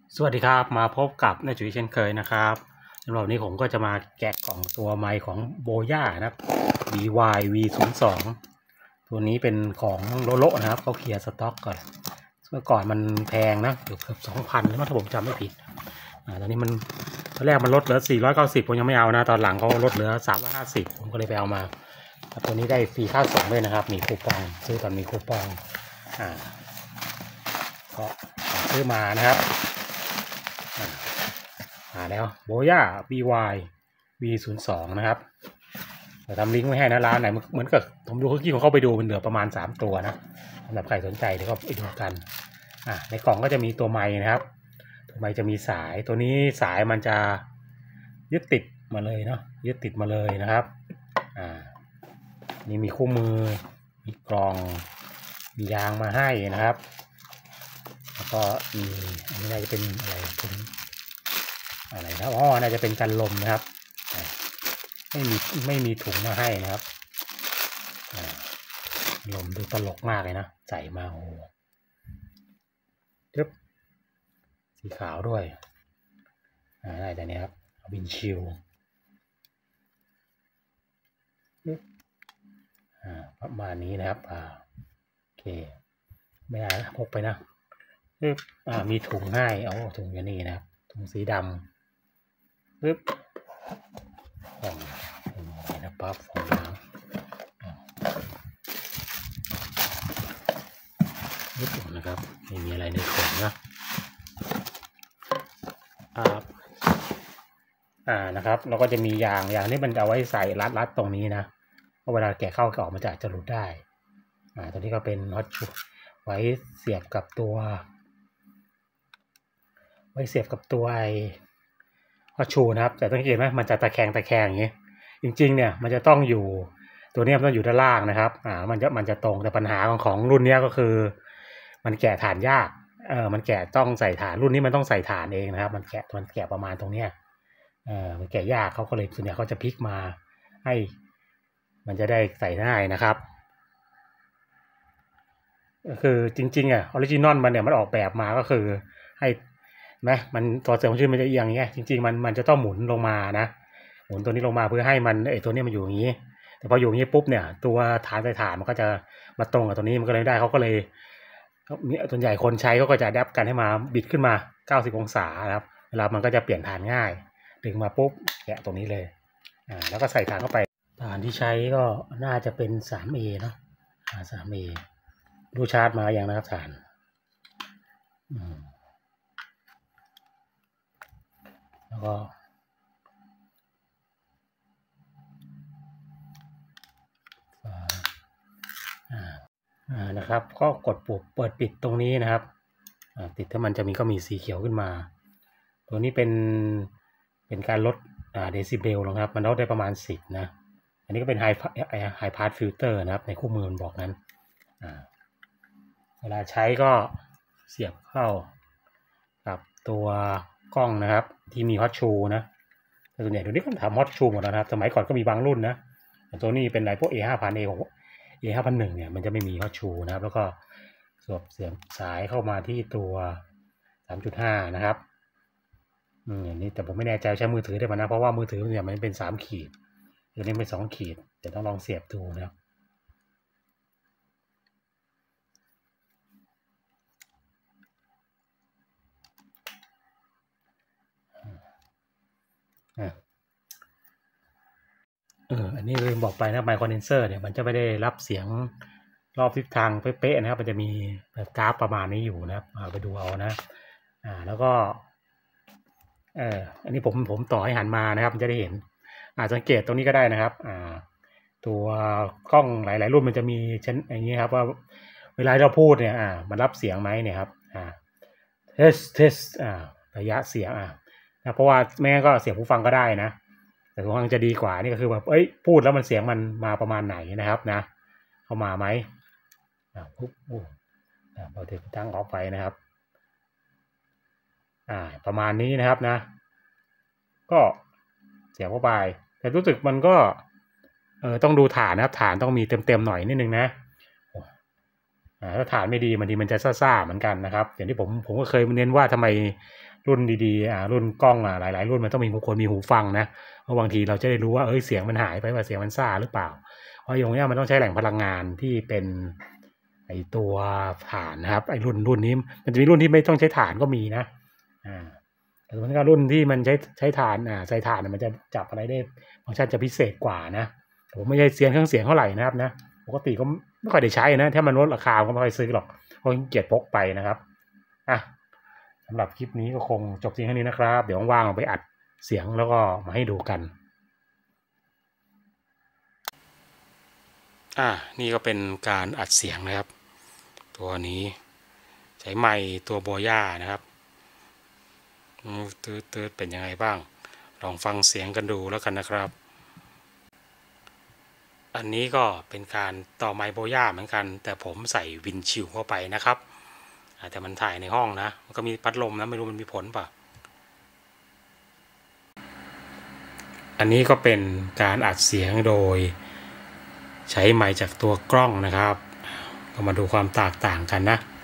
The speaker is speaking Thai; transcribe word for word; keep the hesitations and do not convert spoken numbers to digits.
สวัสดีครับมาพบกับนายจุ๋ยเช่นเคยนะครับสำหรับวันนี้ผมก็จะมาแกะกล่องตัวไมค์ของโบย่านะครับ บี วาย วี ศูนย์ สอง ตัวนี้เป็นของโลโลนะครับเขาเคลียร์สต็อกก่อนเมื่อก่อนมันแพงนะเกือบเกือบสองพันแล้วถ้าผมจำไม่ผิดอ่าตอนนี้มันตอนแรกมันลดเหลือสี่ร้อยเก้าสิบผมยังไม่เอานะตอนหลังเขาลดเหลือสามร้อยห้าสิบผมก็เลยไปเอามาตัวนี้ได้ฟรีค่าส่งด้วยนะครับมีคูปองซื้อตอนมีคูปองอ่าก็ซื้อมานะครับอ่าแล้วโบย่า บี วาย วี ศูนย์ สอง นะครับเดี๋ยวทำลิงก์ไว้ให้นะร้านไหนเหมือนกับผมดูคุกกี้ของเขาไปดูมันเหลือประมาณสามตัวนะสำหรับใครสนใจเดี๋ยวก็ไปดูกันอ่าในกล่องก็จะมีตัวไมค์นะครับตัวไมค์จะมีสายตัวนี้สายมันจะยึดติดมาเลยเนาะยึดติดมาเลยนะครับอ่านี่มีคู่มือมีกล่องมียางมาให้นะครับแล้วก็มีอันนี้น่าจะเป็นอะไรเป็นอะไรนะอ๋อน่าจะเป็นกันลมนะครับไม่มีไม่มีถุงมาให้นะครับลมดูตลกมากเลยนะใส่มาโอ้ทึบสีขาวด้วยอ่าได้แต่นี้ครับวินชิลอ่าประมาณนี้นะครับอ่าโอเคไม่ได้พกไปนะทึบอ่ามีถุงให้เอาถุงอย่างนี้นะครับถุงสีดำทึบอ๋อนี่นะปั๊บฟองน้ำนิดหนึ่งนะครับไม่มีอะไรในถุงนะอ่าอ่านะครับแล้วก็จะมียางยางนี่มันเอาไว้ใส่รัดรัดตรงนี้นะเพราะเวลาแกะเข้าแกะออกมันจะจะหลุดได้อ่าตัวนี้ก็เป็นน็อตไว้เสียบกับตัวไว้เสียบกับตัวไอ้ฮอตชูนะครับแต่ต้องเห็นไหมมันจะตะแคงตะแคงอย่างนี้จริงๆเนี่ยมันจะต้องอยู่ตัวนี้มันต้องอยู่ด้านล่างนะครับอ่ามันจะมันจะตรงแต่ปัญหาของของรุ่นนี้ก็คือมันแกะฐานยากเออมันแกะต้องใส่ฐานรุ่นนี้มันต้องใส่ฐานเองนะครับมันแกะมันแกะประมาณตรงเนี้ยเออมันแกะยากเขาก็เลยส่วนใหญ่เขาจะพลิกมาให้มันจะได้ใส่ง่ายนะครับก็คือจริงๆอ่ะออริจินอลมันเนี่ยมันออกแบบมาก็คือให้ไหมมันตัวเสริมชื่อมันจะเอียงเงี้ยจริงๆมันมันจะต้องหมุนลงมานะหมุนตัวนี้ลงมาเพื่อให้มันไอตัวนี้มันอยู่อย่างนี้แต่พออยู่อย่างนี้ปุ๊บเนี่ยตัวฐานใส่ฐานมันก็จะมาตรงกับตัวนี้มันก็เลยได้เขาก็เลยส่วนใหญ่คนใช้เขาก็จะดับกันให้มาบิดขึ้นมาเก้าสิบองศานะครับเวลามันก็จะเปลี่ยนฐานง่ายดึงมาปุ๊บแกะตรงนี้เลยอ่าแล้วก็ใส่ฐานเข้าไปฐานที่ใช้ก็น่าจะเป็น ทรี เอ เนาะอ่า ทรี เอ ดูชาร์จมาอย่างนะครับฐานแล้วก็อ่านะครับก็กดปุ่มเปิดปิดตรงนี้นะครับติดถ้ามันจะมีก็มีสีเขียวขึ้นมาตัวนี้เป็นเป็นการลดเดซิเบลลงครับมันลดได้ประมาณสิบนะอันนี้ก็เป็นไฮไฮพาสฟิลเตอร์นะครับในคู่มือมันบอกนั้นเวลาใช้ก็เสียบเข้ากับตัวกล้องนะครับที่มีฮอตชูนะแต่ส่วนใหญ่เดี๋ยวนี้ก็ทำฮอตชูหมดแล้วนะครับสมัยก่อนก็มีบางรุ่นนะตัวนี้เป็นอะไรพวก เอ ห้าพัน เอ เอ ห้าพันหนึ่ง เนี่ยมันจะไม่มีฮอตชูนะครับแล้วก็สวมเสียบสายเข้ามาที่ตัว สามจุดห้า นะครับอืมนี่แต่ผมไม่แน่ใจใช้มือถือได้ป่ะนะเพราะว่ามือถือเนี่ยมันเป็นสามขีดตัวนี้เป็นสองขีดเดี๋ยวต้องลองเสียบดูนะครับเอออันนี้ลืมบอกไปนะไมค์คอนเดนเซอร์เนี่ยมันจะไม่ได้รับเสียงรอบทิศทางเป๊ะๆนะครับมันจะมีแบบกราฟประมาณนี้อยู่นะครับเอาไปดูเอานะอ่าแล้วก็เอออันนี้ผมผมต่อให้หันมานะครับมันจะได้เห็นอ่าสังเกตตรงนี้ก็ได้นะครับอ่าตัวกล้องหลายๆรุ่นมันจะมีชั้นอย่างนี้ครับว่าเวลาเราพูดเนี่ยอ่ามันรับเสียงไหมเนี่ยครับอ่า test test อ่าระยะเสียงอ่านะเพราะว่าแม่ก็เสียงผู้ฟังก็ได้นะแต่ผู้ฟังจะดีกว่านี่ก็คือแบบเอ้ยพูดแล้วมันเสียงมันมาประมาณไหนนะครับนะเข้ามาไหมอ่าปุ๊บโอ้เราติดตั้งออกไปนะครับอ่าประมาณนี้นะครับนะก็เสียงเข้าไปแต่รู้สึกมันก็เออต้องดูฐานนะครับฐานต้องมีเต็มๆหน่อยนิดนึงนะอ่าถ้าฐานไม่ดีมันดีมันจะซ่าๆเหมือนกันนะครับอย่างที่ผมผมก็เคยเน้นว่าทำไมรุ่นดีๆอ่ารุ่นกล้องอ่ะหลายๆรุ่นมันต้องมีควรมีหูฟังนะเพราะบางทีเราจะได้รู้ว่าเอ้ยเสียงมันหายไปว่าเสียงมันซ่าหรือเปล่าเพราะอย่างเงี้ยมันต้องใช้แหล่งพลังงานที่เป็นไอตัวถ่านนะครับไอรุ่นรุ่นนี้มันจะมีรุ่นที่ไม่ต้องใช้ถ่านก็มีนะอ่าแต่ส่วนก็รุ่นที่มันใช้ใช้ถ่านอ่าใช้ถ่านมันจะจับอะไรได้ฟังก์ชันจะพิเศษกว่านะผมไม่ใช่เสียงเครื่องเสียงเท่าไหร่นะครับนะปกติก็ไม่ค่อยได้ใช้นะถ้ามันลดราคาก็ไม่ค่อยซื้อหรอกเพราะเกียจพกไปนะครับอ่ะสำหรับคลิปนี้ก็คงจบเพียงแค่นี้นะครับเดี๋ยวว่างๆเอาไปอัดเสียงแล้วก็มาให้ดูกันอ่ะนี่ก็เป็นการอัดเสียงนะครับตัวนี้ใช้ไมค์ตัวโบย่านะครับตืดๆเป็นยังไงบ้างลองฟังเสียงกันดูแล้วกันนะครับอันนี้ก็เป็นการต่อไมค์โบย่าเหมือนกันแต่ผมใส่วินชิลเข้าไปนะครับแต่มันถ่ายในห้องนะมันก็มีพัดลมนะไม่รู้มันมีผลป่ะอันนี้ก็เป็นการอัดเสียงโดยใช้ไมค์จากตัวกล้องนะครับก็มาดูความแตกต่างกันนะ